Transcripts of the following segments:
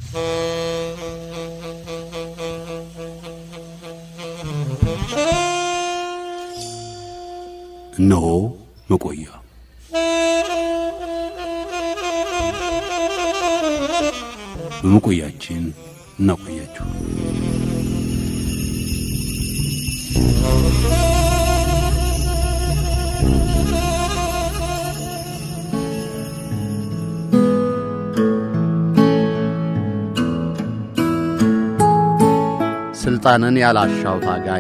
እነሆ መቆያ በመቆያችን እናቆያችሁ። ስልጣንን ያላሻው ታጋይ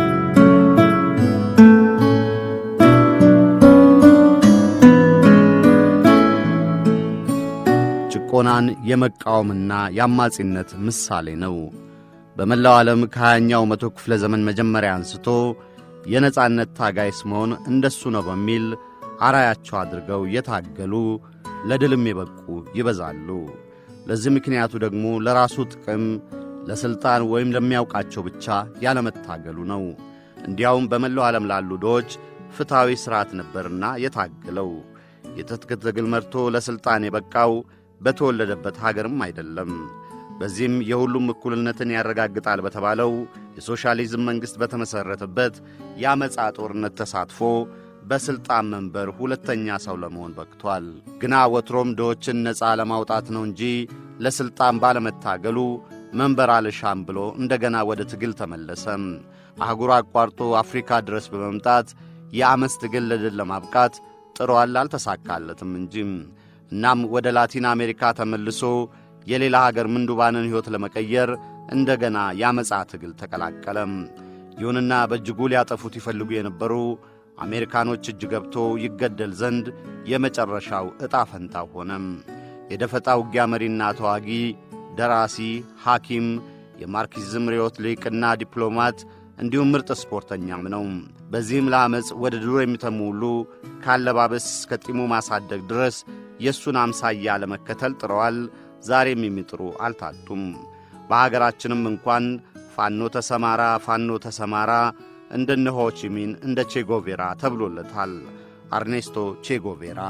ጭቆናን የመቃወምና ያማጺነት ምሳሌ ነው። በመላው ዓለም ከ20ኛው መቶ ክፍለ ዘመን መጀመሪያ አንስቶ የነጻነት ታጋይ ስመሆን እንደሱ ነው በሚል አራያቸው አድርገው የታገሉ ለድልም የበቁ ይበዛሉ። ለዚህ ምክንያቱ ደግሞ ለራሱ ጥቅም ለስልጣን ወይም ለሚያውቃቸው ብቻ ያለመታገሉ ነው። እንዲያውም በመላው ዓለም ላሉ ዶች ፍትሃዊ ሥርዓት ነበርና የታገለው። የትጥቅ ትግል መርቶ ለስልጣን የበቃው በተወለደበት ሀገርም አይደለም። በዚህም የሁሉም እኩልነትን ያረጋግጣል በተባለው የሶሻሊዝም መንግሥት በተመሠረተበት የአመፃ ጦርነት ተሳትፎ በስልጣን መንበር ሁለተኛ ሰው ለመሆን በቅቷል። ግና ወትሮም ዶችን ነፃ ለማውጣት ነው እንጂ ለስልጣን ባለመታገሉ መንበር አልሻም ብሎ እንደገና ወደ ትግል ተመለሰ። አህጉር አቋርጦ አፍሪካ ድረስ በመምጣት የአመፅ ትግል ለድል ለማብቃት ጥሯል፣ አልተሳካለትም እንጂ። እናም ወደ ላቲን አሜሪካ ተመልሶ የሌላ ሀገር ምንዱባንን ሕይወት ለመቀየር እንደገና ያመፃ ትግል ተቀላቀለ። ይሁንና በእጅጉ ሊያጠፉት ይፈልጉ የነበሩ አሜሪካኖች እጅ ገብቶ ይገደል ዘንድ የመጨረሻው ዕጣ ፈንታው ሆነ። የደፈጣ ውጊያ መሪና ተዋጊ፣ ደራሲ፣ ሐኪም፣ የማርክሲዝም ርዕዮት ሊቅና ዲፕሎማት እንዲሁም ምርጥ ስፖርተኛም ነው። በዚህም ለአመፅ ወደ ዱር የሚተሙ ሁሉ ካለባበስ እስከ ጢሙ ማሳደግ ድረስ የእሱን አምሳያ ለመከተል ጥረዋል። ዛሬም የሚጥሩ አልታጡም። በሀገራችንም እንኳን ፋኖ ተሰማራ ፋኖ ተሰማራ እንደነ ሆቺሚን እንደ ቼጎቬራ ተብሎለታል። አርኔስቶ ቼጎቬራ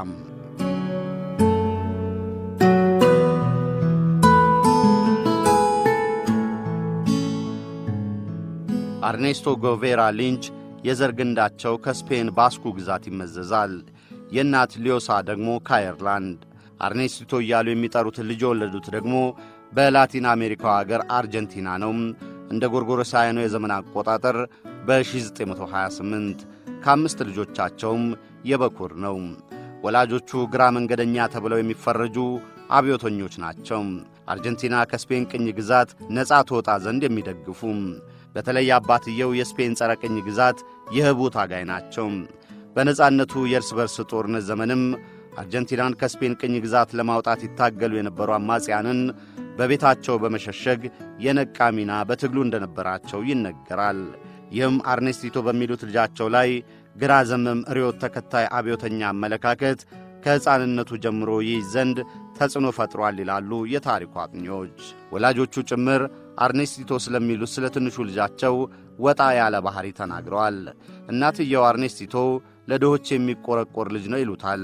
አርኔስቶ ጎቬራ ሊንች የዘር ግንዳቸው ከስፔን ባስኩ ግዛት ይመዘዛል። የእናት ሊዮሳ ደግሞ ከአየርላንድ። አርኔስቶ እያሉ የሚጠሩት ልጅ የወለዱት ደግሞ በላቲን አሜሪካው አገር አርጀንቲና ነው። እንደ ጎርጎሮሳውያኑ የዘመን አቆጣጠር በ1928 ከአምስት ልጆቻቸውም የበኩር ነው። ወላጆቹ ግራ መንገደኛ ተብለው የሚፈረጁ አብዮተኞች ናቸው። አርጀንቲና ከስፔን ቅኝ ግዛት ነፃ ትወጣ ዘንድ የሚደግፉ፣ በተለይ አባትየው የስፔን ጸረ ቅኝ ግዛት የህቡ ታጋይ ናቸው። በነፃነቱ የእርስ በርስ ጦርነት ዘመንም አርጀንቲናን ከስፔን ቅኝ ግዛት ለማውጣት ይታገሉ የነበሩ አማጽያንን በቤታቸው በመሸሸግ የነቃ ሚና በትግሉ እንደነበራቸው ይነገራል። ይህም አርኔስቲቶ በሚሉት ልጃቸው ላይ ግራ ዘመም ርዕዮት ተከታይ አብዮተኛ አመለካከት ከሕፃንነቱ ጀምሮ ይይዝ ዘንድ ተጽዕኖ ፈጥሯል ይላሉ የታሪኩ አጥኚዎች። ወላጆቹ ጭምር አርኔስቲቶ ስለሚሉት ስለ ትንሹ ልጃቸው ወጣ ያለ ባህሪ ተናግረዋል። እናትየው አርኔስቲቶ ለድሆች የሚቆረቆር ልጅ ነው ይሉታል።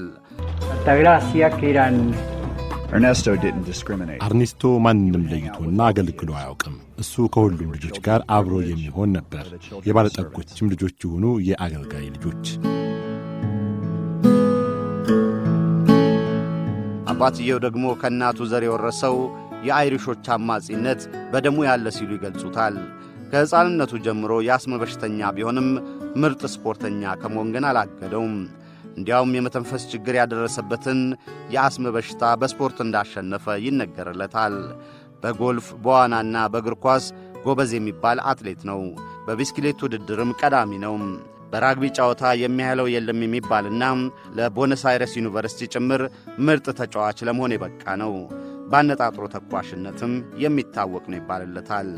አርኔስቶ ማንንም ለይቶና አገልግሎ አያውቅም። እሱ ከሁሉም ልጆች ጋር አብሮ የሚሆን ነበር። የባለጠጎችም ልጆች የሆኑ የአገልጋይ ልጆች። አባትየው ደግሞ ከእናቱ ዘር የወረሰው የአይሪሾች አማጺነት በደሙ ያለ ሲሉ ይገልጹታል። ከሕፃንነቱ ጀምሮ የአስም በሽተኛ ቢሆንም ምርጥ ስፖርተኛ ከመሆን ግን አላገደውም። እንዲያውም የመተንፈስ ችግር ያደረሰበትን የአስም በሽታ በስፖርት እንዳሸነፈ ይነገርለታል። በጎልፍ በዋናና በእግር ኳስ ጎበዝ የሚባል አትሌት ነው። በቢስክሌት ውድድርም ቀዳሚ ነው። በራግቢ ጨዋታ የሚያህለው የለም የሚባልና ለቦነስ አይረስ ዩኒቨርሲቲ ጭምር ምርጥ ተጫዋች ለመሆን የበቃ ነው። ባነጣጥሮ ተኳሽነትም የሚታወቅ ነው ይባልለታል።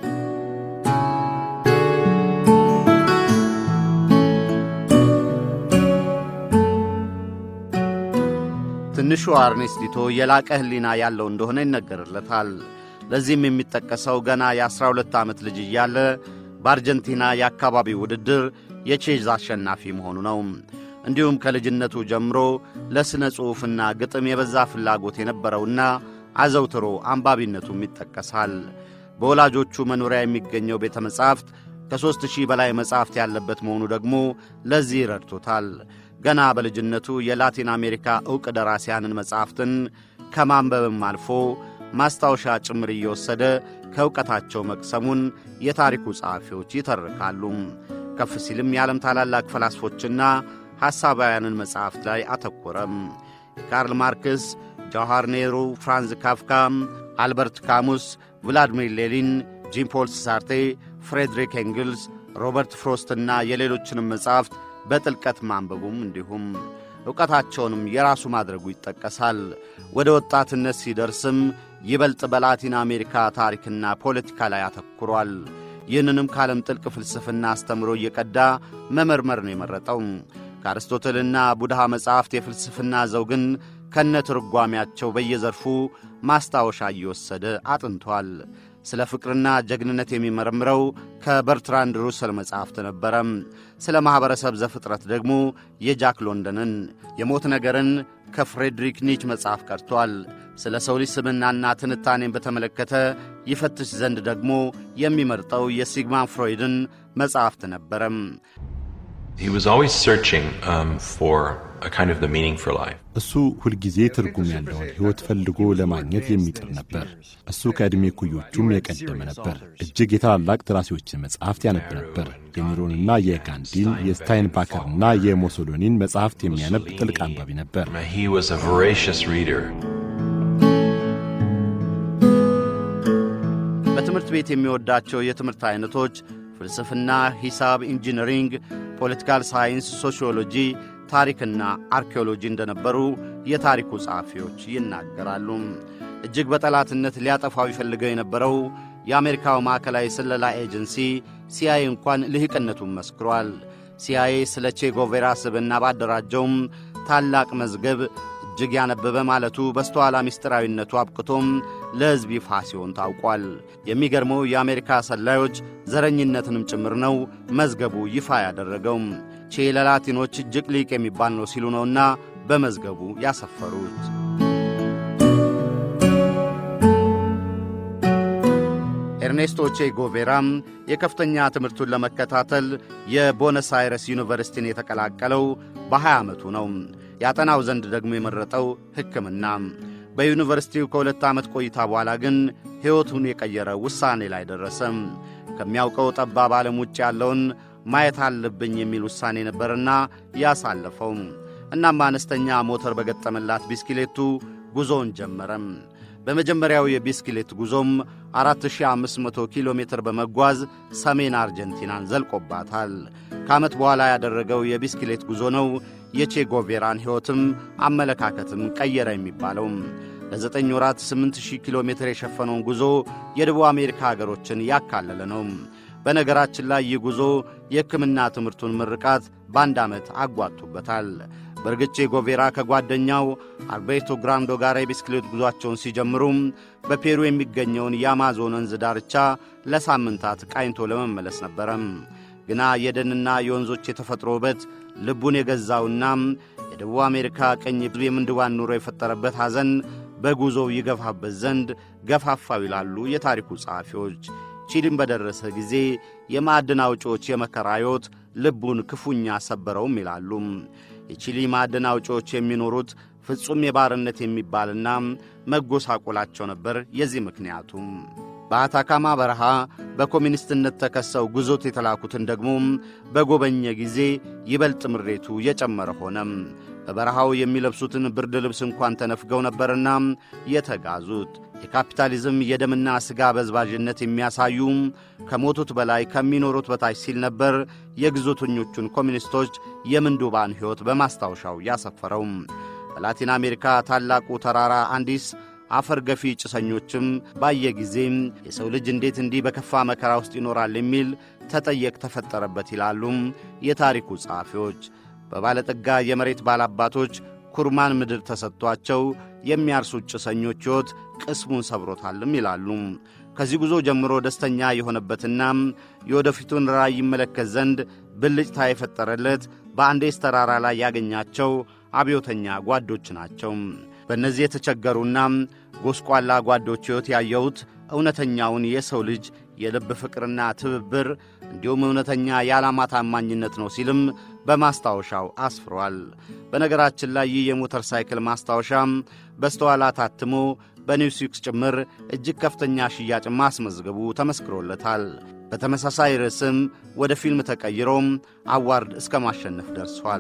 ትንሹ አርኔስቲቶ የላቀ ሕሊና ያለው እንደሆነ ይነገርለታል። ለዚህም የሚጠቀሰው ገና የ12 ዓመት ልጅ እያለ በአርጀንቲና የአካባቢ ውድድር የቼዝ አሸናፊ መሆኑ ነው። እንዲሁም ከልጅነቱ ጀምሮ ለሥነ ጽሑፍና ግጥም የበዛ ፍላጎት የነበረውና አዘውትሮ አንባቢነቱም ይጠቀሳል። በወላጆቹ መኖሪያ የሚገኘው ቤተ መጻሕፍት ከ3000 በላይ መጻሕፍት ያለበት መሆኑ ደግሞ ለዚህ ረድቶታል። ገና በልጅነቱ የላቲን አሜሪካ ዕውቅ ደራሲያንን መጻሕፍትን ከማንበብም አልፎ ማስታወሻ ጭምር እየወሰደ ከዕውቀታቸው መቅሰሙን የታሪኩ ጸሐፊዎች ይተርካሉ። ከፍ ሲልም የዓለም ታላላቅ ፈላስፎችና ሐሳባውያንን መጻሕፍት ላይ አተኮረም። ካርል ማርክስ፣ ጆሃር ኔሩ፣ ፍራንዝ ካፍካ፣ አልበርት ካሙስ፣ ቭላድሚር ሌኒን፣ ጂን ፖል ሳርቴ፣ ፍሬድሪክ ኤንግልስ፣ ሮበርት ፍሮስትና የሌሎችንም መጻሕፍት በጥልቀት ማንበቡም እንዲሁም ዕውቀታቸውንም የራሱ ማድረጉ ይጠቀሳል። ወደ ወጣትነት ሲደርስም ይበልጥ በላቲን አሜሪካ ታሪክና ፖለቲካ ላይ አተኩሯል። ይህንንም ከዓለም ጥልቅ ፍልስፍና አስተምሮ እየቀዳ መመርመር ነው የመረጠው። ከአርስቶትልና ቡድሃ መጻሕፍት የፍልስፍና ዘውግን ከነትርጓሜያቸው በየዘርፉ ማስታወሻ እየወሰደ አጥንቷል። ስለ ፍቅርና ጀግንነት የሚመረምረው ከበርትራንድ ሩሰል መጽሐፍት ነበረ። ስለ ማኅበረሰብ ዘፍጥረት ደግሞ የጃክ ሎንደንን፣ የሞት ነገርን ከፍሬድሪክ ኒች መጽሐፍ ቀርቷል። ስለ ሰው ልጅ ስብዕናና ትንታኔን በተመለከተ ይፈትሽ ዘንድ ደግሞ የሚመርጠው የሲግማንድ ፍሮይድን መጽሐፍት ነበረ። He was always searching for a kind of the meaning for life. እሱ ሁልጊዜ ትርጉም ያለውን ሕይወት ፈልጎ ለማግኘት የሚጥር ነበር። እሱ ከዕድሜ ኩዮቹም የቀደመ ነበር። እጅግ የታላላቅ ደራሲዎችን መጽሐፍት ያነብ ነበር። የኒሮንና የጋንዲን፣ የስታይንባከርና የሞሶሎኒን መጽሐፍት የሚያነብ ጥልቅ አንባቢ ነበር። He was a voracious reader. በትምህርት ቤት የሚወዳቸው የትምህርት አይነቶች ፍልስፍና፣ ሂሳብ፣ ኢንጂነሪንግ፣ ፖለቲካል ሳይንስ፣ ሶሺዮሎጂ፣ ታሪክና አርኪኦሎጂ እንደነበሩ የታሪኩ ጸሐፊዎች ይናገራሉ። እጅግ በጠላትነት ሊያጠፋው ይፈልገው የነበረው የአሜሪካው ማዕከላዊ ስለላ ኤጀንሲ ሲአይኤ እንኳን ልሂቅነቱን መስክሯል። ሲአይኤ ስለ ቼ ጎቬራ ስብዕና ባደራጀውም ታላቅ መዝገብ እጅግ ያነበበ ማለቱ በስተኋላ ምስጢራዊነቱ አብቅቶም ለሕዝብ ይፋ ሲሆን ታውቋል። የሚገርመው የአሜሪካ ሰላዮች ዘረኝነትንም ጭምር ነው መዝገቡ ይፋ ያደረገው። ቼ ለላቲኖች እጅግ ሊቅ የሚባል ነው ሲሉ ነውና በመዝገቡ ያሰፈሩት። ኤርኔስቶ ቼ ጎቬራም የከፍተኛ ትምህርቱን ለመከታተል የቦነስ አይረስ ዩኒቨርሲቲን የተቀላቀለው በ20 ዓመቱ ነው። ያጠናው ዘንድ ደግሞ የመረጠው ሕክምና። በዩኒቨርሲቲው ከ2 ዓመት ቆይታ በኋላ ግን ሕይወቱን የቀየረ ውሳኔ ላይ ደረሰ። ከሚያውቀው ጠባብ ዓለም ውጭ ያለውን ማየት አለብኝ የሚል ውሳኔ ነበርና ያሳለፈው። እናም አነስተኛ ሞተር በገጠመላት ቢስክሌቱ ጉዞውን ጀመረ። በመጀመሪያው የቢስክሌት ጉዞም 4500 ኪሎ ሜትር በመጓዝ ሰሜን አርጀንቲናን ዘልቆባታል። ከዓመት በኋላ ያደረገው የቢስክሌት ጉዞ ነው የቼ ጎቬራን ሕይወትም አመለካከትም ቀየረ የሚባለው። ለ9 ወራት 8000 ኪሎ ሜትር የሸፈነውን ጉዞ የደቡብ አሜሪካ አገሮችን ያካለለ ነው። በነገራችን ላይ ይህ ጉዞ የሕክምና ትምህርቱን ምርቃት በአንድ ዓመት አጓቱበታል። በርግጥ ቼ ጎቬራ ከጓደኛው አልቤርቶ ግራንዶ ጋር የቢስክሌት ጉዟቸውን ሲጀምሩም በፔሩ የሚገኘውን የአማዞን ወንዝ ዳርቻ ለሳምንታት ቃኝቶ ለመመለስ ነበረ። ግና የደንና የወንዞች የተፈጥሮ ውበት ልቡን የገዛውና የደቡብ አሜሪካ ቀኝ የምንድባን ኑሮ የፈጠረበት ሐዘን በጉዞው ይገፋበት ዘንድ ገፋፋው ይላሉ የታሪኩ ጸሐፊዎች። ቺሊን በደረሰ ጊዜ የማዕድን አውጪዎች የመከራ ሕይወት ልቡን ክፉኛ ሰበረውም ይላሉ። የቺሊ ማዕድን አውጪዎች የሚኖሩት ፍጹም የባርነት የሚባልና መጎሳቆላቸው ነበር። የዚህ ምክንያቱም በአታካማ በረሃ በኮሚኒስትነት ተከሰው ጉዞት የተላኩትን ደግሞ በጎበኘ ጊዜ ይበልጥ ምሬቱ የጨመረ ሆነ። በበረሃው የሚለብሱትን ብርድ ልብስ እንኳን ተነፍገው ነበርና የተጋዙት። የካፒታሊዝም የደምና ሥጋ በዝባዥነት የሚያሳዩ ከሞቱት በላይ ከሚኖሩት በታች ሲል ነበር የግዞተኞቹን ኮሚኒስቶች የምንዱባን ሕይወት በማስታወሻው ያሰፈረው። በላቲን አሜሪካ ታላቁ ተራራ አንዲስ አፈር ገፊ ጭሰኞችም ባየ ጊዜም የሰው ልጅ እንዴት እንዲህ በከፋ መከራ ውስጥ ይኖራል የሚል ተጠየቅ ተፈጠረበት ይላሉ የታሪኩ ጸሐፊዎች። በባለጠጋ የመሬት ባላባቶች ኩርማን ምድር ተሰጥቷቸው የሚያርሱት ጭሰኞች ሕይወት ቅስሙን ሰብሮታልም ይላሉ። ከዚህ ጉዞ ጀምሮ ደስተኛ የሆነበትና የወደፊቱን ራዕይ ይመለከት ዘንድ ብልጭታ የፈጠረለት በአንዴስ ተራራ ላይ ያገኛቸው አብዮተኛ ጓዶች ናቸው። በእነዚህ የተቸገሩና ጎስቋላ ጓዶች ሕይወት ያየሁት እውነተኛውን የሰው ልጅ የልብ ፍቅርና ትብብር እንዲሁም እውነተኛ የዓላማ ታማኝነት ነው ሲልም በማስታወሻው አስፍሯል። በነገራችን ላይ ይህ የሞተር ሳይክል ማስታወሻም በስተኋላ ታትሞ በኒውስዊክ ጭምር እጅግ ከፍተኛ ሽያጭ ማስመዝገቡ ተመስክሮለታል። በተመሳሳይ ርዕስም ወደ ፊልም ተቀይሮም አዋርድ እስከ ማሸነፍ ደርሷል።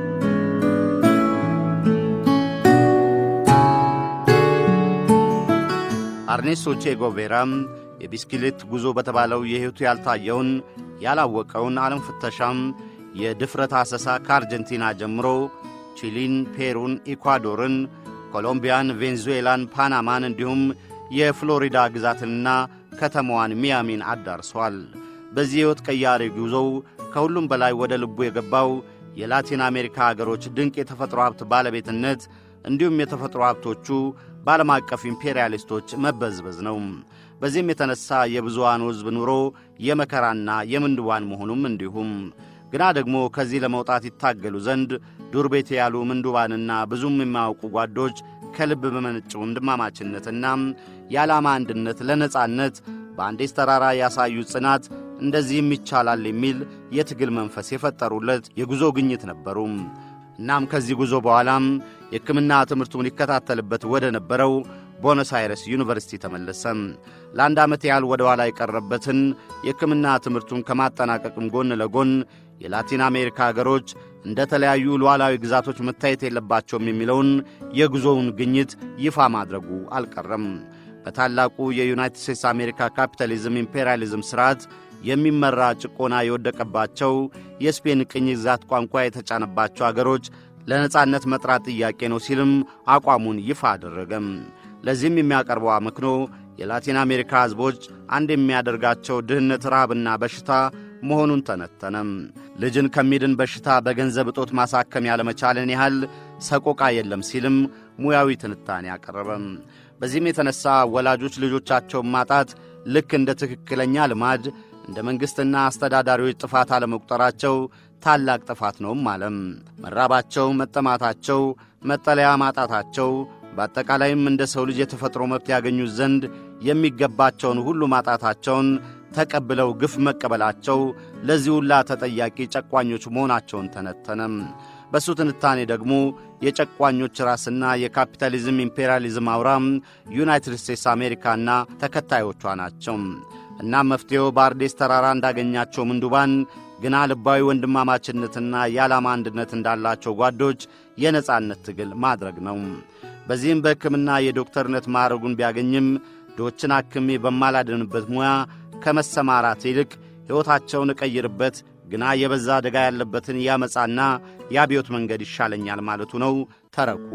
አርኔስቶ ቼ ጉቬራም የቢስክሌት ጉዞ በተባለው የሕይወቱ ያልታየውን ያላወቀውን ዓለም ፍተሻም የድፍረት አሰሳ ከአርጀንቲና ጀምሮ ቺሊን፣ ፔሩን፣ ኢኳዶርን፣ ኮሎምቢያን፣ ቬንዙዌላን፣ ፓናማን እንዲሁም የፍሎሪዳ ግዛትንና ከተማዋን ሚያሚን አዳርሷል። በዚህ ሕይወት ቀያሪ ጉዞው ከሁሉም በላይ ወደ ልቡ የገባው የላቲን አሜሪካ አገሮች ድንቅ የተፈጥሮ ሀብት ባለቤትነት እንዲሁም የተፈጥሮ ሀብቶቹ በዓለም አቀፍ ኢምፔሪያሊስቶች መበዝበዝ ነው። በዚህም የተነሣ የብዙዋኑ ሕዝብ ኑሮ የመከራና የምንድዋን መሆኑም እንዲሁም ግና ደግሞ ከዚህ ለመውጣት ይታገሉ ዘንድ ዱር ቤት ያሉ ምንዱባንና ብዙም የማያውቁ ጓዶች ከልብ በመነጨ ወንድማማችነትና የዓላማ አንድነት ለነጻነት በአንዴስ ተራራ ያሳዩ ጽናት እንደዚህም ይቻላል የሚል የትግል መንፈስ የፈጠሩለት የጉዞ ግኝት ነበሩ። እናም ከዚህ ጉዞ በኋላም የሕክምና ትምህርቱን ይከታተልበት ወደ ነበረው ቦኖስ አይረስ ዩኒቨርሲቲ ተመለሰ። ለአንድ ዓመት ያህል ወደ ኋላ የቀረበትን የሕክምና ትምህርቱን ከማጠናቀቅም ጎን ለጎን የላቲን አሜሪካ አገሮች እንደ ተለያዩ ሉዓላዊ ግዛቶች መታየት የለባቸውም የሚለውን የጉዞውን ግኝት ይፋ ማድረጉ አልቀረም። በታላቁ የዩናይትድ ስቴትስ አሜሪካ ካፒታሊዝም ኢምፔሪያሊዝም ሥርዓት የሚመራ ጭቆና የወደቀባቸው የስፔን ቅኝ ግዛት ቋንቋ የተጫነባቸው አገሮች ለነጻነት መጥራት ጥያቄ ነው ሲልም አቋሙን ይፋ አደረገም። ለዚህም የሚያቀርበው አመክንዮ የላቲን አሜሪካ ሕዝቦች አንድ የሚያደርጋቸው ድህነት፣ ረሃብና በሽታ መሆኑን ተነተነም። ልጅን ከሚድን በሽታ በገንዘብ እጦት ማሳከም ያለመቻልን ያህል ሰቆቃ የለም ሲልም ሙያዊ ትንታኔ ያቀረበም። በዚህም የተነሣ ወላጆች ልጆቻቸውን ማጣት ልክ እንደ ትክክለኛ ልማድ እንደ መንግሥትና አስተዳዳሪዎች ጥፋት አለመቁጠራቸው ታላቅ ጥፋት ነውም አለም። መራባቸው፣ መጠማታቸው፣ መጠለያ ማጣታቸው በአጠቃላይም እንደ ሰው ልጅ የተፈጥሮ መብት ያገኙት ዘንድ የሚገባቸውን ሁሉ ማጣታቸውን ተቀብለው ግፍ መቀበላቸው ለዚህ ሁላ ተጠያቂ ጨቋኞች መሆናቸውን ተነተነም። በሱ ትንታኔ ደግሞ የጨቋኞች ራስና የካፒታሊዝም ኢምፔሪያሊዝም አውራም ዩናይትድ ስቴትስ አሜሪካና ተከታዮቿ ናቸው። እና መፍትሄው በአርዴስ ተራራ እንዳገኛቸው ምንዱባን ግና ልባዊ ወንድማማችነትና የዓላማ አንድነት እንዳላቸው ጓዶች የነጻነት ትግል ማድረግ ነው። በዚህም በሕክምና የዶክተርነት ማዕረጉን ቢያገኝም ዶችን አክሜ በማላድንበት ሙያ ከመሰማራት ይልቅ ሕይወታቸውን እቀይርበት ግና የበዛ አደጋ ያለበትን ያመጻና የአብዮት መንገድ ይሻለኛል ማለቱ ነው ተረኩ።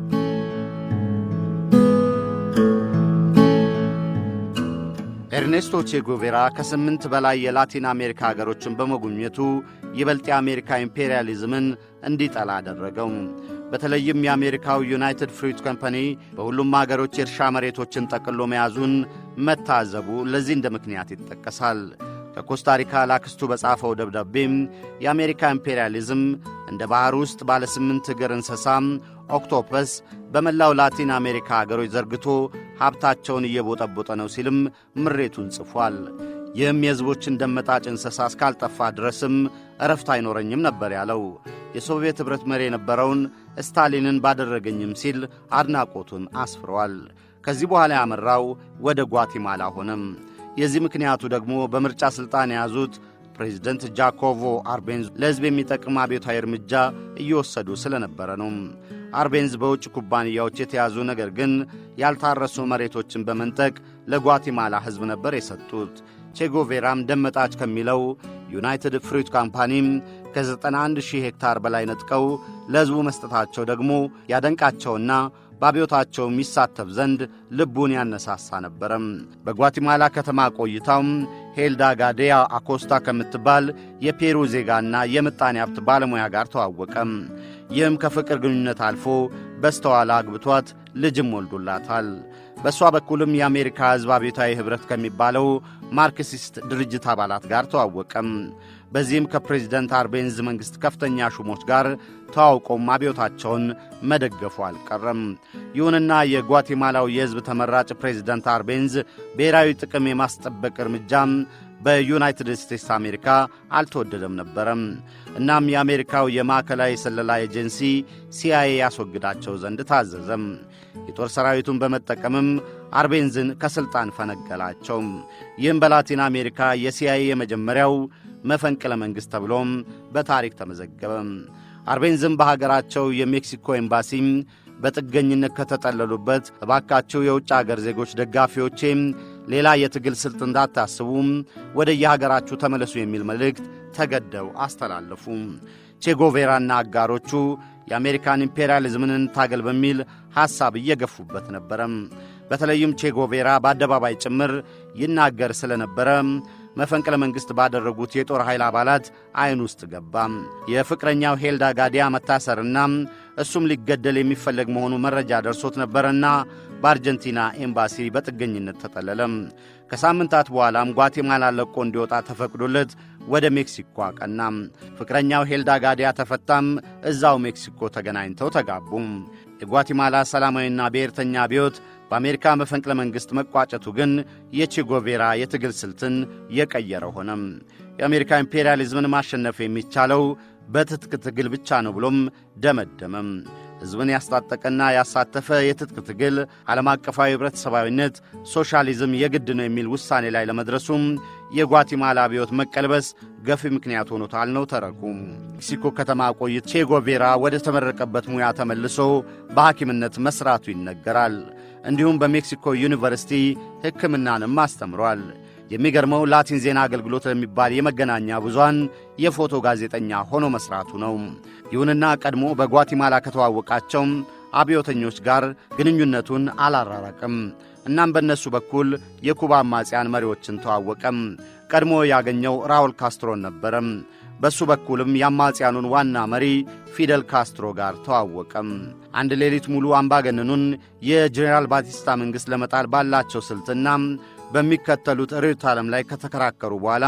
ኤርኔስቶ ቼ ጉቬራ ከ8 በላይ የላቲን አሜሪካ አገሮችን በመጎብኘቱ ይበልጥ የአሜሪካ ኢምፔሪያሊዝምን እንዲጠላ አደረገው። በተለይም የአሜሪካው ዩናይትድ ፍሩት ኮምፓኒ በሁሉም አገሮች የእርሻ መሬቶችን ጠቅሎ መያዙን መታዘቡ ለዚህ እንደ ምክንያት ይጠቀሳል። ከኮስታሪካ ላክስቱ በጻፈው ደብዳቤም የአሜሪካ ኢምፔሪያሊዝም እንደ ባህር ውስጥ ባለ 8 እግር እንስሳም ኦክቶፐስ በመላው ላቲን አሜሪካ አገሮች ዘርግቶ ሀብታቸውን እየቦጠቦጠ ነው ሲልም ምሬቱን ጽፏል። ይህም የሕዝቦችን ደመጣጭ እንስሳ እስካልጠፋ ድረስም እረፍት አይኖረኝም ነበር ያለው። የሶቪየት ኅብረት መሪ የነበረውን ስታሊንን ባደረገኝም ሲል አድናቆቱን አስፍሯል። ከዚህ በኋላ ያመራው ወደ ጓቲማላ ሆነም። የዚህ ምክንያቱ ደግሞ በምርጫ ሥልጣን የያዙት ፕሬዝደንት ጃኮቮ አርቤንዝ ለሕዝብ የሚጠቅም አብዮታዊ እርምጃ እየወሰዱ ስለነበረ ነው። አርቤንዝ በውጭ ኩባንያዎች የተያዙ ነገር ግን ያልታረሱ መሬቶችን በመንጠቅ ለጓቲማላ ሕዝብ ነበር የሰጡት። ቼጎቬራም ደመጣጭ ከሚለው ዩናይትድ ፍሩት ካምፓኒም ከ91,000 ሄክታር በላይ ነጥቀው ለሕዝቡ መስጠታቸው ደግሞ ያደንቃቸውና በአብዮታቸው የሚሳተፍ ዘንድ ልቡን ያነሳሳ ነበረም። በጓቲማላ ከተማ ቆይታውም ሄልዳ ጋዴያ አኮስታ ከምትባል የፔሩ ዜጋና የምጣኔ ሀብት ባለሙያ ጋር ተዋወቀም። ይህም ከፍቅር ግንኙነት አልፎ በስተኋላ አግብቷት ልጅም ወልዶላታል። በሷ በኩልም የአሜሪካ ሕዝብ አብዮታዊ ኅብረት ከሚባለው ማርክሲስት ድርጅት አባላት ጋር ተዋወቀም። በዚህም ከፕሬዝዳንት አርቤንዝ መንግሥት ከፍተኛ ሹሞች ጋር ተዋውቆም አብዮታቸውን መደገፉ አልቀረም። ይሁንና የጓቲማላው የሕዝብ ተመራጭ ፕሬዝዳንት አርቤንዝ ብሔራዊ ጥቅም የማስጠበቅ እርምጃም በዩናይትድ ስቴትስ አሜሪካ አልተወደደም ነበረም። እናም የአሜሪካው የማዕከላዊ ስለላ ኤጀንሲ ሲአይኤ ያስወግዳቸው ዘንድ ታዘዘም። የጦር ሰራዊቱን በመጠቀምም አርቤንዝን ከሥልጣን ፈነገላቸው። ይህም በላቲን አሜሪካ የሲአይኤ የመጀመሪያው መፈንቅለ መንግሥት ተብሎም በታሪክ ተመዘገበ። አርቤንዝም በሀገራቸው የሜክሲኮ ኤምባሲም በጥገኝነት ከተጠለሉበት እባካችሁ የውጭ አገር ዜጎች ደጋፊዎቼም ሌላ የትግል ስልት እንዳታስቡ ወደ የሀገራችሁ ተመለሱ የሚል መልእክት ተገደው አስተላለፉ። ቼጎቬራና አጋሮቹ የአሜሪካን ኢምፔሪያሊዝምን እንታገል በሚል ሐሳብ እየገፉበት ነበረ። በተለይም ቼጎቬራ በአደባባይ ጭምር ይናገር ስለነበረ መፈንቅለ መንግሥት ባደረጉት የጦር ኃይል አባላት አይን ውስጥ ገባ። የፍቅረኛው ሄልዳ ጋዲያ መታሰርና እሱም ሊገደል የሚፈለግ መሆኑ መረጃ ደርሶት ነበረና በአርጀንቲና ኤምባሲ በጥገኝነት ተጠለለ። ከሳምንታት በኋላም ጓቲማላ ለቆ እንዲወጣ ተፈቅዶለት ወደ ሜክሲኮ አቀና። ፍቅረኛው ሄልዳ ጋዲያ ተፈታም፣ እዛው ሜክሲኮ ተገናኝተው ተጋቡ። የጓቲማላ ሰላማዊና ብሔርተኛ አብዮት በአሜሪካ መፈንቅለ መንግሥት መቋጨቱ ግን የቼጎቬራ የትግል ስልትን የቀየረ ሆነ። የአሜሪካ ኢምፔሪያሊዝምን ማሸነፍ የሚቻለው በትጥቅ ትግል ብቻ ነው ብሎም ደመደመም። ሕዝብን ያስታጠቀና ያሳተፈ የትጥቅ ትግል፣ ዓለም አቀፋዊ ኅብረተሰባዊነት፣ ሶሻሊዝም የግድ ነው የሚል ውሳኔ ላይ ለመድረሱም የጓቲማላ አብዮት መቀልበስ ገፊ ምክንያት ሆኖታል ነው ተረኩ። ሜክሲኮ ከተማ ቆይቶ ቼጎቬራ ወደ ተመረቀበት ሙያ ተመልሶ በሐኪምነት መሥራቱ ይነገራል። እንዲሁም በሜክሲኮ ዩኒቨርሲቲ ሕክምናንም አስተምሯል። የሚገርመው ላቲን ዜና አገልግሎት ለሚባል የመገናኛ ብዙሃን የፎቶ ጋዜጠኛ ሆኖ መሥራቱ ነው። ይሁንና ቀድሞ በጓቲማላ ከተዋወቃቸው አብዮተኞች ጋር ግንኙነቱን አላራራቅም። እናም በእነሱ በኩል የኩባ አማጽያን መሪዎችን ተዋወቀም። ቀድሞ ያገኘው ራውል ካስትሮን ነበረም። በሱ በኩልም የአማጽያኑን ዋና መሪ ፊደል ካስትሮ ጋር ተዋወቀም። አንድ ሌሊት ሙሉ አምባገነኑን የጄኔራል ባቲስታ መንግሥት ለመጣል ባላቸው ስልትና በሚከተሉት ርዕዮተ ዓለም ላይ ከተከራከሩ በኋላ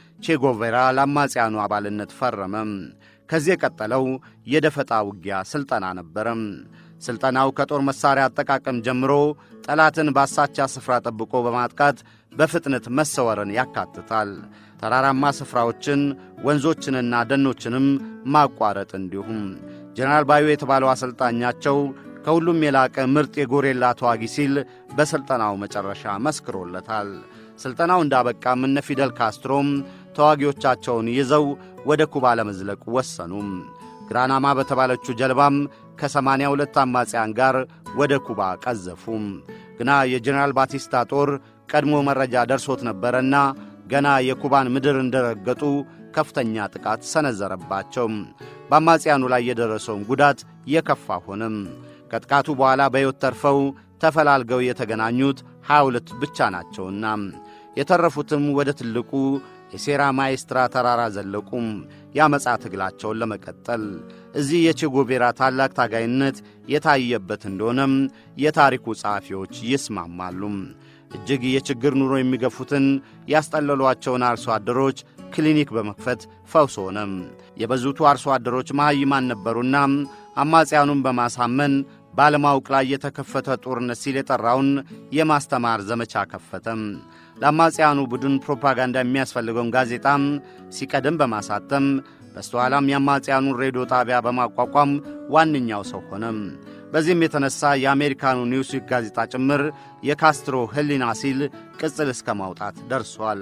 ቼጎቬራ ለአማጽያኑ አባልነት ፈረመ። ከዚህ የቀጠለው የደፈጣ ውጊያ ሥልጠና ነበረ። ሥልጠናው ከጦር መሣሪያ አጠቃቀም ጀምሮ ጠላትን በአሳቻ ስፍራ ጠብቆ በማጥቃት በፍጥነት መሰወርን ያካትታል። ተራራማ ስፍራዎችን፣ ወንዞችንና ደኖችንም ማቋረጥ እንዲሁም ጀነራል ባዮ የተባለው አሰልጣኛቸው ከሁሉም የላቀ ምርጥ የጎሬላ ተዋጊ ሲል በሥልጠናው መጨረሻ መስክሮለታል። ሥልጠናው እንዳበቃም እነ ፊደል ካስትሮም ተዋጊዎቻቸውን ይዘው ወደ ኩባ ለመዝለቅ ወሰኑ። ግራናማ በተባለችው ጀልባም ከ82 አማጽያን ጋር ወደ ኩባ ቀዘፉ። ግና የጀነራል ባቲስታ ጦር ቀድሞ መረጃ ደርሶት ነበረና ገና የኩባን ምድር እንደረገጡ ከፍተኛ ጥቃት ሰነዘረባቸው። በአማጽያኑ ላይ የደረሰውን ጉዳት የከፋ ሆነም። ከጥቃቱ በኋላ በሕይወት ተርፈው ተፈላልገው የተገናኙት 22 ብቻ ናቸውና የተረፉትም ወደ ትልቁ የሴራ ማይስትራ ተራራ ዘለቁም ያመጻ ትግላቸውን ለመቀጠል። እዚህ የቼጎቬራ ታላቅ ታጋይነት የታየበት እንደሆነም የታሪኩ ጸሐፊዎች ይስማማሉ። እጅግ የችግር ኑሮ የሚገፉትን ያስጠለሏቸውን አርሶ አደሮች ክሊኒክ በመክፈት ፈውስ ሆነ። የበዙቱ አርሶ አደሮች መሃይማን ነበሩና አማጽያኑን በማሳመን ባለማወቅ ላይ የተከፈተ ጦርነት ሲል የጠራውን የማስተማር ዘመቻ ከፈተም። ለአማጽያኑ ቡድን ፕሮፓጋንዳ የሚያስፈልገውን ጋዜጣም ሲቀደም በማሳተም በስተኋላም የአማጽያኑን ሬዲዮ ጣቢያ በማቋቋም ዋነኛው ሰው ሆነ። በዚህም የተነሳ የአሜሪካኑ ኒውስዊክ ጋዜጣ ጭምር የካስትሮ ሕሊና ሲል ቅጽል እስከ ማውጣት ደርሷል።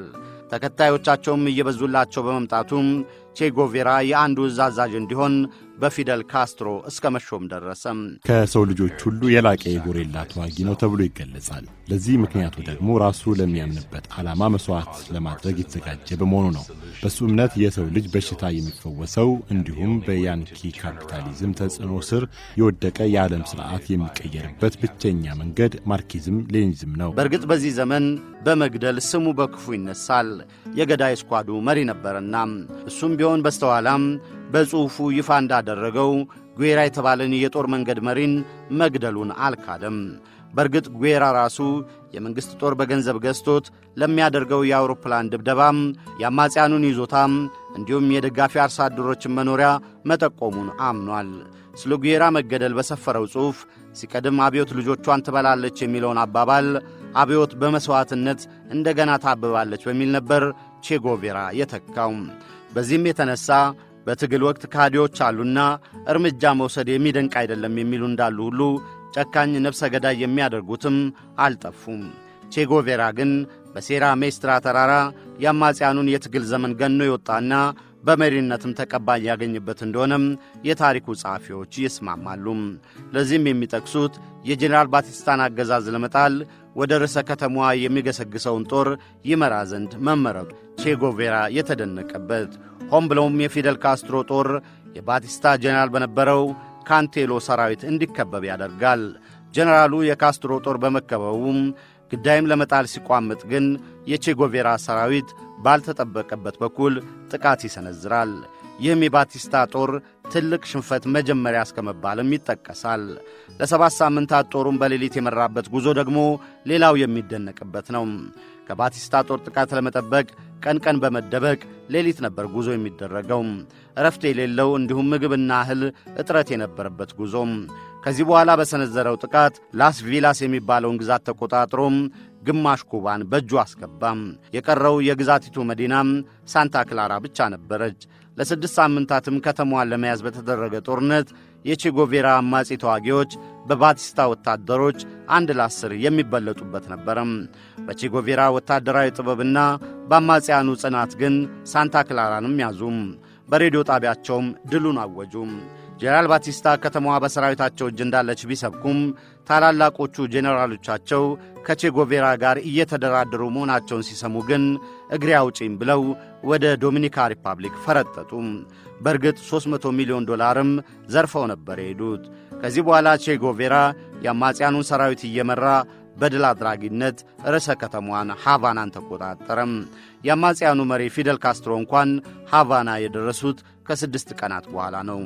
ተከታዮቻቸውም እየበዙላቸው በመምጣቱም ቼጎቬራ የአንዱ ዕዝ አዛዥ እንዲሆን በፊደል ካስትሮ እስከ መሾም ደረሰ። ከሰው ልጆች ሁሉ የላቀ የጎሬላ ተዋጊ ነው ተብሎ ይገለጻል። ለዚህ ምክንያቱ ደግሞ ራሱ ለሚያምንበት ዓላማ መሥዋዕት ለማድረግ የተዘጋጀ በመሆኑ ነው። በሱ እምነት የሰው ልጅ በሽታ የሚፈወሰው እንዲሁም በያንኪ ካፒታሊዝም ተጽዕኖ ስር የወደቀ የዓለም ሥርዓት የሚቀየርበት ብቸኛ መንገድ ማርኪዝም ሌኒዝም ነው። በእርግጥ በዚህ ዘመን በመግደል ስሙ በክፉ ይነሳል። የገዳይ ስኳዱ መሪ ነበርና እሱም ቢሆን በስተኋላም በጽሑፉ ይፋ እንዳደረገው ጉዌራ የተባለን የጦር መንገድ መሪን መግደሉን አልካደም። በርግጥ ጉዌራ ራሱ የመንግሥት ጦር በገንዘብ ገዝቶት ለሚያደርገው የአውሮፕላን ድብደባም የአማጽያኑን ይዞታም እንዲሁም የደጋፊ አርሶ አደሮችን መኖሪያ መጠቆሙን አምኗል። ስለ ጉዌራ መገደል በሰፈረው ጽሑፍ ሲቀድም አብዮት ልጆቿን ትበላለች የሚለውን አባባል አብዮት በመሥዋዕትነት እንደገና ታብባለች በሚል ነበር ቼጎቬራ የተካው። በዚህም የተነሳ በትግል ወቅት ካዲዎች አሉና እርምጃ መውሰድ የሚደንቅ አይደለም የሚሉ እንዳሉ ሁሉ ጨካኝ ነፍሰ ገዳይ የሚያደርጉትም አልጠፉም። ቼጎቬራ ግን በሴራ ሜስትራ ተራራ የአማጽያኑን የትግል ዘመን ገኖ የወጣና በመሪነትም ተቀባይ ያገኝበት እንደሆነም የታሪኩ ጸሐፊዎች ይስማማሉ። ለዚህም የሚጠቅሱት የጄኔራል ባቲስታን አገዛዝ ለመጣል ወደ ርዕሰ ከተማዋ የሚገሰግሰውን ጦር ይመራ ዘንድ መመረጡ ቼጎቬራ የተደነቀበት፣ ሆን ብለውም የፊደል ካስትሮ ጦር የባቲስታ ጄኔራል በነበረው ካንቴሎ ሰራዊት እንዲከበብ ያደርጋል። ጄኔራሉ የካስትሮ ጦር በመከበቡም ግዳይም ለመጣል ሲቋምጥ ግን የቼጎቬራ ሰራዊት ባልተጠበቀበት በኩል ጥቃት ይሰነዝራል። ይህም የባቲስታ ጦር ትልቅ ሽንፈት መጀመሪያ እስከመባልም ይጠቀሳል። ለ7 ሳምንታት ጦሩን በሌሊት የመራበት ጉዞ ደግሞ ሌላው የሚደነቅበት ነው። ከባቲስታ ጦር ጥቃት ለመጠበቅ ቀን በመደበቅ ሌሊት ነበር ጉዞ የሚደረገው። እረፍት የሌለው እንዲሁም ምግብና እህል እጥረት የነበረበት ጉዞ። ከዚህ በኋላ በሰነዘረው ጥቃት ላስ ቪላስ የሚባለውን ግዛት ተቆጣጥሮም ግማሽ ኩባን በእጁ አስገባም። የቀረው የግዛቲቱ መዲናም ሳንታ ክላራ ብቻ ነበረች። ለ6 ሳምንታትም ከተማዋን ለመያዝ በተደረገ ጦርነት የቼጎቬራ አማጺ ተዋጊዎች በባቲስታ ወታደሮች 1-10 የሚበለጡበት ነበረም። በቼጎቬራ ወታደራዊ ጥበብና በአማጺያኑ ጽናት ግን ሳንታ ክላራንም ያዙም። በሬዲዮ ጣቢያቸውም ድሉን አወጁም። ጄኔራል ባቲስታ ከተማዋ በሰራዊታቸው እጅ እንዳለች ቢሰብኩም ታላላቆቹ ጄኔራሎቻቸው ከቼጎቬራ ጋር እየተደራደሩ መሆናቸውን ሲሰሙ ግን እግሬ አውጪኝ ብለው ወደ ዶሚኒካ ሪፐብሊክ ፈረጠጡ። በእርግጥ $300 ሚሊዮን ዘርፈው ነበር የሄዱት። ከዚህ በኋላ ቼጎቬራ የአማጽያኑን ሰራዊት እየመራ በድል አድራጊነት ርዕሰ ከተማዋን ሃቫናን ተቆጣጠረም። የአማጽያኑ መሪ ፊደል ካስትሮ እንኳን ሃቫና የደረሱት ከ6 ቀናት በኋላ ነው።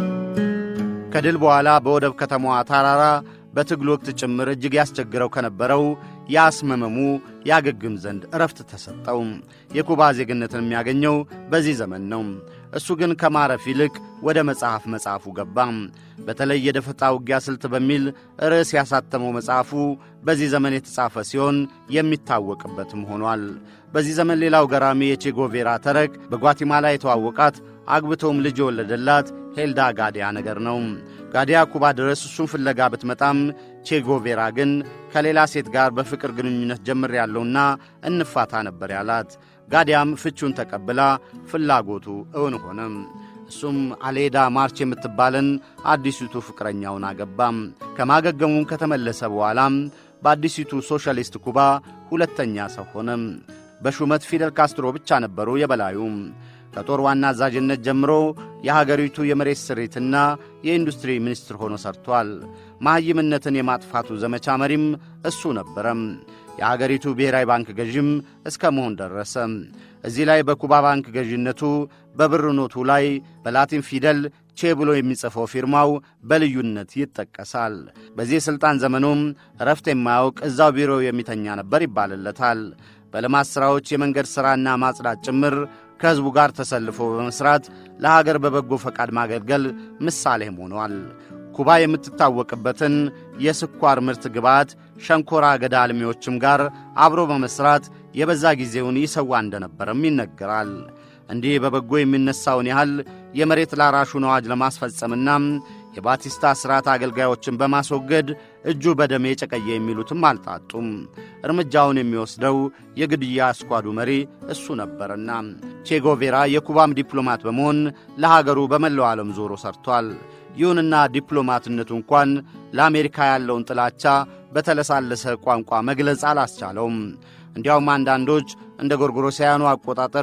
ከድል በኋላ በወደብ ከተማዋ ታራራ በትግል ወቅት ጭምር እጅግ ያስቸግረው ከነበረው ያስመመሙ ያገግም ዘንድ እረፍት ተሰጠው። የኩባ ዜግነትን የሚያገኘው በዚህ ዘመን ነው። እሱ ግን ከማረፍ ይልቅ ወደ መጽሐፉ ገባ። በተለይ የደፈጣ ውጊያ ስልት በሚል ርዕስ ያሳተመው መጽሐፉ በዚህ ዘመን የተጻፈ ሲሆን የሚታወቅበትም ሆኗል። በዚህ ዘመን ሌላው ገራሚ የቼጎቬራ ተረክ በጓቲማላ የተዋወቃት አግብቶም ልጅ የወለደላት ሄልዳ ጋዲያ ነገር ነው። ጋዲያ ኩባ ድረስ እሱን ፍለጋ ብትመጣም ቼጎቬራ ግን ከሌላ ሴት ጋር በፍቅር ግንኙነት ጀምሬያለሁና እንፋታ ነበር ያላት። ጋዲያም ፍቹን ተቀብላ ፍላጎቱ እውን ሆነ። እሱም አሌዳ ማርች የምትባልን አዲሲቱ ፍቅረኛውን አገባም። ከማገገሙም ከተመለሰ በኋላም በአዲሲቱ ሶሻሊስት ኩባ ሁለተኛ ሰው ሆነ። በሹመት ፊደል ካስትሮ ብቻ ነበሩ የበላዩ። ከጦር ዋና አዛዥነት ጀምሮ የሀገሪቱ የመሬት ስሪትና የኢንዱስትሪ ሚኒስትር ሆኖ ሰርቷል። መሐይምነትን የማጥፋቱ ዘመቻ መሪም እሱ ነበረም። የሀገሪቱ ብሔራዊ ባንክ ገዥም እስከ መሆን ደረሰ። እዚህ ላይ በኩባ ባንክ ገዥነቱ በብር ኖቱ ላይ በላቲን ፊደል ቼ ብሎ የሚጽፈው ፊርማው በልዩነት ይጠቀሳል። በዚህ ሥልጣን ዘመኑም ረፍት የማያውቅ እዛው ቢሮ የሚተኛ ነበር ይባልለታል። በልማት ሥራዎች የመንገድ ሥራና ማጽዳት ጭምር ከሕዝቡ ጋር ተሰልፎ በመሥራት ለሀገር በበጎ ፈቃድ ማገልገል ምሳሌም ሆኗል። ኩባ የምትታወቅበትን የስኳር ምርት ግብዓት ሸንኮራ አገዳ አልሚዎችም ጋር አብሮ በመሥራት የበዛ ጊዜውን ይሰዋ እንደነበረም ይነገራል። እንዲህ በበጎ የሚነሳውን ያህል የመሬት ላራሹን አዋጅ ለማስፈጸምና የባቲስታ ሥርዓት አገልጋዮችን በማስወገድ እጁ በደም የጨቀየ የሚሉትም አልጣጡም። እርምጃውን የሚወስደው የግድያ ስኳዱ መሪ እሱ ነበርና ቼጎቬራ የኩባም ዲፕሎማት በመሆን ለሀገሩ በመላው ዓለም ዞሮ ሰርቷል። ይሁንና ዲፕሎማትነቱ እንኳን ለአሜሪካ ያለውን ጥላቻ በተለሳለሰ ቋንቋ መግለጽ አላስቻለውም። እንዲያውም አንዳንዶች እንደ ጎርጎሮሳውያኑ አቆጣጠር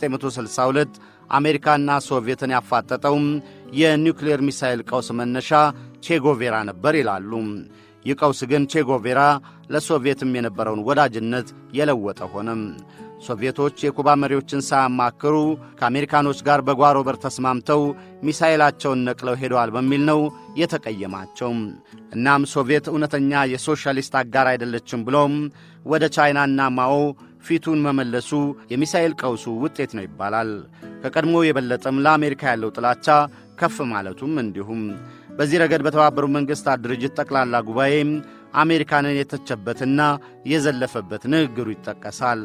በ1962 አሜሪካና ሶቪየትን ያፋጠጠው የኒውክሌር ሚሳኤል ቀውስ መነሻ ቼጎቬራ ነበር ይላሉ። ይህ ቀውስ ግን ቼጎቬራ ለሶቪየትም የነበረውን ወዳጅነት የለወጠ ሆነም። ሶቪየቶች የኩባ መሪዎችን ሳያማክሩ ከአሜሪካኖች ጋር በጓሮ በር ተስማምተው ሚሳኤላቸውን ነቅለው ሄደዋል በሚል ነው የተቀየማቸው። እናም ሶቪየት እውነተኛ የሶሻሊስት አጋር አይደለችም ብሎም ወደ ቻይናና ማኦ ፊቱን መመለሱ የሚሳኤል ቀውሱ ውጤት ነው ይባላል። ከቀድሞ የበለጠም ለአሜሪካ ያለው ጥላቻ ከፍ ማለቱም እንዲሁም። በዚህ ረገድ በተባበሩት መንግሥታት ድርጅት ጠቅላላ ጉባኤ አሜሪካንን የተቸበትና የዘለፈበት ንግግሩ ይጠቀሳል።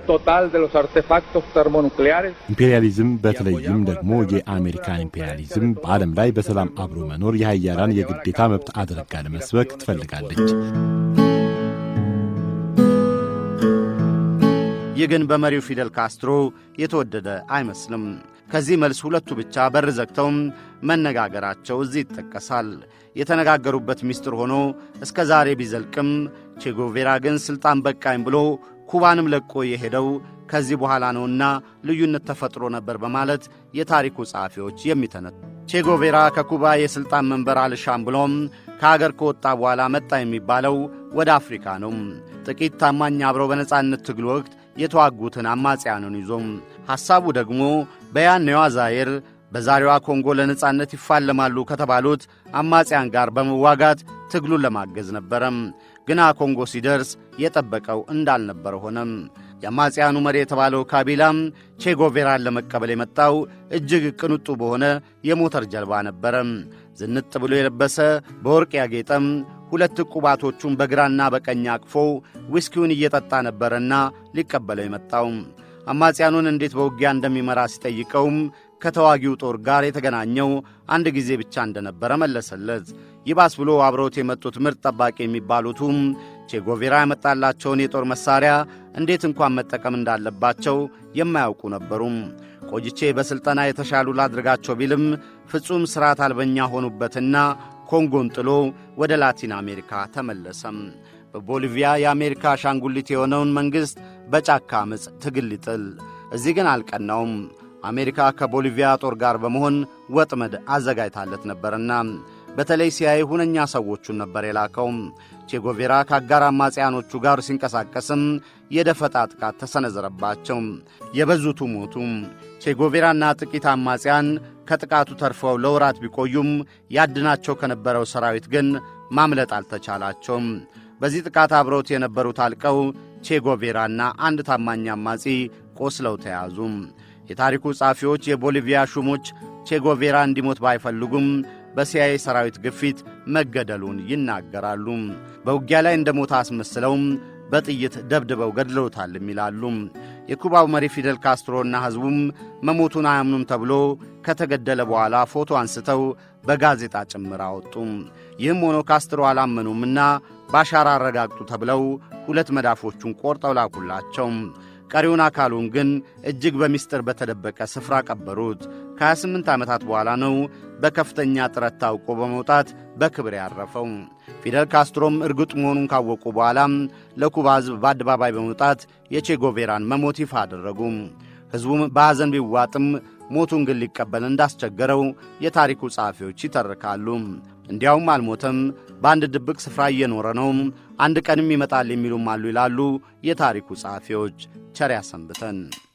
ኢምፔሪያሊዝም በተለይም ደግሞ የአሜሪካን ኢምፔሪያሊዝም በዓለም ላይ በሰላም አብሮ መኖር የሀያላን የግዴታ መብት አድርጋ ለመስበክ ትፈልጋለች። ይህ ግን በመሪው ፊደል ካስትሮ የተወደደ አይመስልም። ከዚህ መልስ ሁለቱ ብቻ በር ዘግተው መነጋገራቸው እዚህ ይጠቀሳል። የተነጋገሩበት ሚስጥር ሆኖ እስከ ዛሬ ቢዘልቅም ቼጎቬራ ግን ሥልጣን በቃኝ ብሎ ኩባንም ለቆ የሄደው ከዚህ በኋላ ነውና ልዩነት ተፈጥሮ ነበር በማለት የታሪኩ ጸሐፊዎች የሚተነቱ። ቼጎቬራ ከኩባ የሥልጣን መንበር አልሻም ብሎም ከአገር ከወጣ በኋላ መጣ የሚባለው ወደ አፍሪካ ነው። ጥቂት ታማኝ አብረው በነጻነት ትግል ወቅት የተዋጉትን አማጽያንን ይዞም ሐሳቡ ደግሞ በያኔዋ ዛይር በዛሬዋ ኮንጎ ለነጻነት ይፋለማሉ ከተባሉት አማጽያን ጋር በመዋጋት ትግሉን ለማገዝ ነበረም። ግና ኮንጎ ሲደርስ የጠበቀው እንዳልነበረ ሆነም። የአማጽያኑ መሪ የተባለው ካቢላም ቼጎቬራን ለመቀበል የመጣው እጅግ ቅንጡ በሆነ የሞተር ጀልባ ነበረም። ዝንጥ ብሎ የለበሰ በወርቅ ያጌጠም ሁለት ቁባቶቹን በግራና በቀኝ አቅፎ ዊስኪውን እየጠጣ ነበርና ሊቀበለው የመጣው። አማጽያኑን እንዴት በውጊያ እንደሚመራ ሲጠይቀውም ከተዋጊው ጦር ጋር የተገናኘው አንድ ጊዜ ብቻ እንደነበረ መለሰለት። ይባስ ብሎ አብረውት የመጡት ምርጥ ጠባቂ የሚባሉትም ቼጎቬራ ያመጣላቸውን የጦር መሳሪያ እንዴት እንኳን መጠቀም እንዳለባቸው የማያውቁ ነበሩም። ቆይቼ በሥልጠና የተሻሉ ላድርጋቸው ቢልም ፍጹም ሥርዓት አልበኛ ሆኑበትና ኮንጎን ጥሎ ወደ ላቲን አሜሪካ ተመለሰም። በቦሊቪያ የአሜሪካ አሻንጉሊት የሆነውን መንግሥት በጫካ ዓመፅ ትግል ሊጥል። እዚህ ግን አልቀናውም። አሜሪካ ከቦሊቪያ ጦር ጋር በመሆን ወጥመድ አዘጋጅታለት ነበርና በተለይ ሲያይ ሁነኛ ሰዎቹን ነበር የላከው። ቼጎቬራ ከአጋር አማጽያኖቹ ጋር ሲንቀሳቀስም የደፈጣ ጥቃት ተሰነዘረባቸው። የበዙቱ ሞቱ። ቼጎቬራና ጥቂት አማጽያን ከጥቃቱ ተርፈው ለወራት ቢቆዩም ያድናቸው ከነበረው ሰራዊት ግን ማምለጥ አልተቻላቸውም። በዚህ ጥቃት አብረውት የነበሩት አልቀው ቼጎቬራና አንድ ታማኝ አማጺ ቆስለው ተያዙ። የታሪኩ ጸሐፊዎች የቦሊቪያ ሹሞች ቼጎቬራ እንዲሞት ባይፈልጉም በሲአይኤ ሰራዊት ግፊት መገደሉን ይናገራሉ። በውጊያ ላይ እንደ ሞታ አስመስለውም በጥይት ደብድበው ገድለውታል ይላሉ። የኩባው መሪ ፊደል ካስትሮና ሕዝቡም መሞቱን አያምኑም ተብሎ ከተገደለ በኋላ ፎቶ አንስተው በጋዜጣ ጭምር አወጡ። ይህም ሆኖ ካስትሮ አላመኑምና ባሻራ አረጋግጡ ተብለው ሁለት መዳፎቹን ቆርጠው ላኩላቸው። ቀሪውን አካሉን ግን እጅግ በሚስጥር በተደበቀ ስፍራ ቀበሩት። ከ28 ዓመታት በኋላ ነው በከፍተኛ ጥረት ታውቆ በመውጣት በክብር ያረፈው። ፊደል ካስትሮም እርግጥ መሆኑን ካወቁ በኋላም ለኩባ ሕዝብ በአደባባይ በመውጣት የቼጎቬራን መሞት ይፋ አደረጉ። ሕዝቡም በሐዘን ቢዋጥም ሞቱን ግን ሊቀበል እንዳስቸገረው የታሪኩ ጸሐፊዎች ይተርካሉ። እንዲያውም አልሞተም፣ በአንድ ድብቅ ስፍራ እየኖረ ነው፣ አንድ ቀንም ይመጣል የሚሉም አሉ ይላሉ የታሪኩ ጸሐፊዎች። ቸር ያሰንብተን።